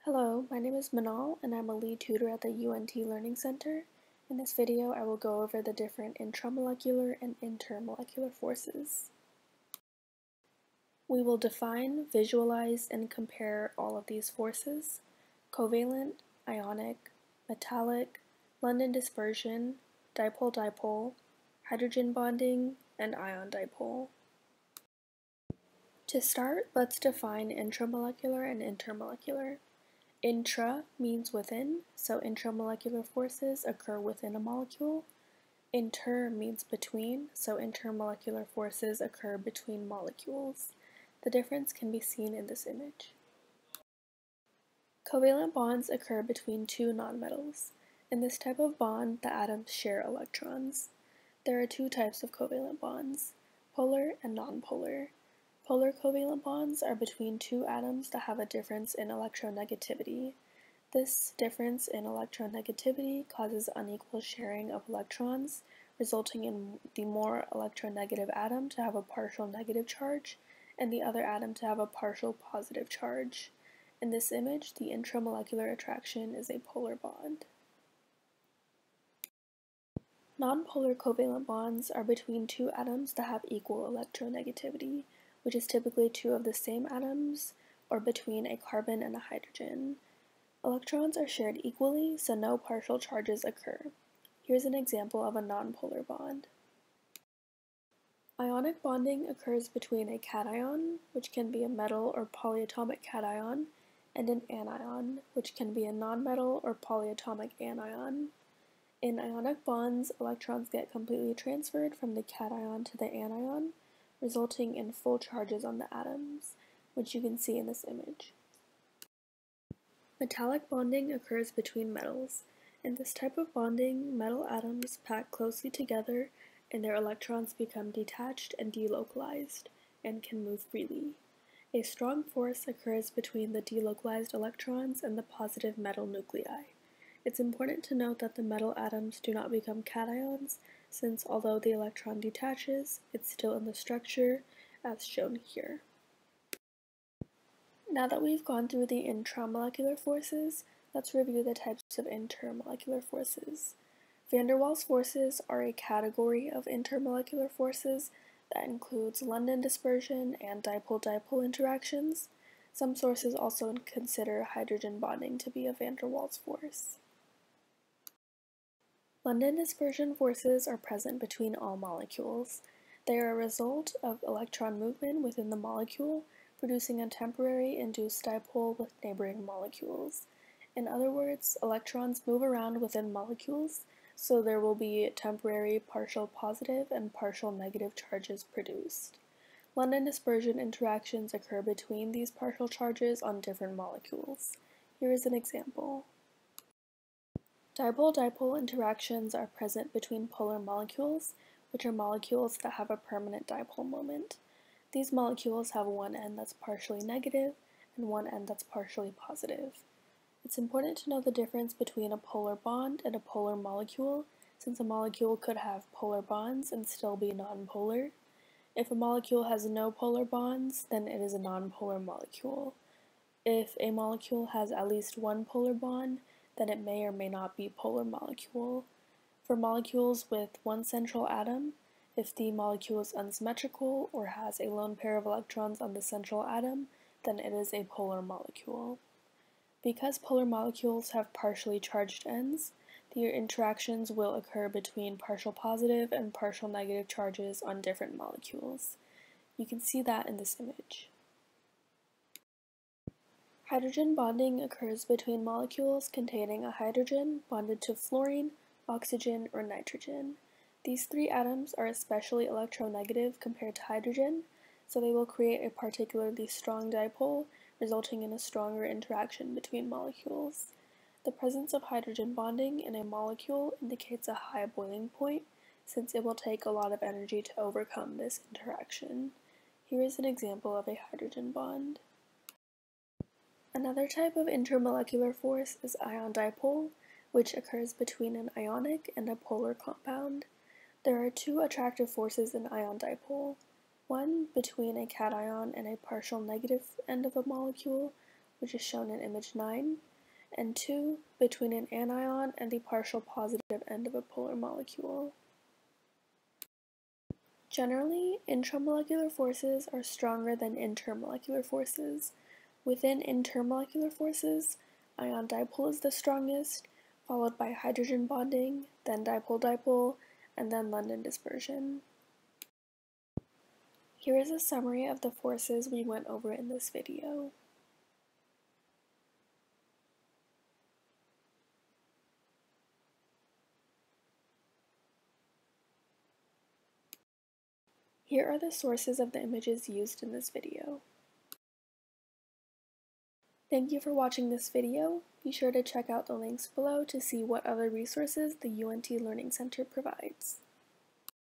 Hello, my name is Manal and I'm a lead tutor at the UNT Learning Center. In this video, I will go over the different intramolecular and intermolecular forces. We will define, visualize, and compare all of these forces: covalent, ionic, metallic, London dispersion, dipole-dipole, hydrogen bonding, and ion-dipole. To start, let's define intramolecular and intermolecular. Intra means within, so intramolecular forces occur within a molecule. Inter means between, so intermolecular forces occur between molecules. The difference can be seen in this image. Covalent bonds occur between two nonmetals. In this type of bond, the atoms share electrons. There are two types of covalent bonds: polar and nonpolar. Polar covalent bonds are between two atoms that have a difference in electronegativity. This difference in electronegativity causes unequal sharing of electrons, resulting in the more electronegative atom to have a partial negative charge and the other atom to have a partial positive charge. In this image, the intramolecular attraction is a polar bond. Nonpolar covalent bonds are between two atoms that have equal electronegativity, which is typically two of the same atoms, or between a carbon and a hydrogen. Electrons are shared equally, so no partial charges occur. Here's an example of a nonpolar bond. Ionic bonding occurs between a cation, which can be a metal or polyatomic cation, and an anion, which can be a nonmetal or polyatomic anion. In ionic bonds, electrons get completely transferred from the cation to the anion, resulting in full charges on the atoms, which you can see in this image. Metallic bonding occurs between metals. In this type of bonding, metal atoms pack closely together and their electrons become detached and delocalized, and can move freely. A strong force occurs between the delocalized electrons and the positive metal nuclei. It's important to note that the metal atoms do not become cations, since although the electron detaches, it's still in the structure, as shown here. Now that we've gone through the intramolecular forces, let's review the types of intermolecular forces. Van der Waals forces are a category of intermolecular forces that includes London dispersion and dipole-dipole interactions. Some sources also consider hydrogen bonding to be a van der Waals force. London dispersion forces are present between all molecules. They are a result of electron movement within the molecule, producing a temporary induced dipole with neighboring molecules. In other words, electrons move around within molecules, so there will be temporary partial positive and partial negative charges produced. London dispersion interactions occur between these partial charges on different molecules. Here is an example. Dipole-dipole interactions are present between polar molecules, which are molecules that have a permanent dipole moment. These molecules have one end that's partially negative and one end that's partially positive. It's important to know the difference between a polar bond and a polar molecule, since a molecule could have polar bonds and still be nonpolar. If a molecule has no polar bonds, then it is a nonpolar molecule. If a molecule has at least one polar bond, then it may or may not be a polar molecule. For molecules with one central atom, if the molecule is unsymmetrical or has a lone pair of electrons on the central atom, then it is a polar molecule. Because polar molecules have partially charged ends, the interactions will occur between partial positive and partial negative charges on different molecules. You can see that in this image. Hydrogen bonding occurs between molecules containing a hydrogen bonded to fluorine, oxygen, or nitrogen. These three atoms are especially electronegative compared to hydrogen, so they will create a particularly strong dipole, resulting in a stronger interaction between molecules. The presence of hydrogen bonding in a molecule indicates a high boiling point, since it will take a lot of energy to overcome this interaction. Here is an example of a hydrogen bond. Another type of intermolecular force is ion-dipole, which occurs between an ionic and a polar compound. There are two attractive forces in ion-dipole. One between a cation and a partial negative end of a molecule, which is shown in image 9, and 2 between an anion and the partial positive end of a polar molecule. Generally, intramolecular forces are stronger than intermolecular forces. Within intermolecular forces, ion-dipole is the strongest, followed by hydrogen bonding, then dipole-dipole, and then London dispersion. Here is a summary of the forces we went over in this video. Here are the sources of the images used in this video. Thank you for watching this video. Be sure to check out the links below to see what other resources the UNT Learning Center provides.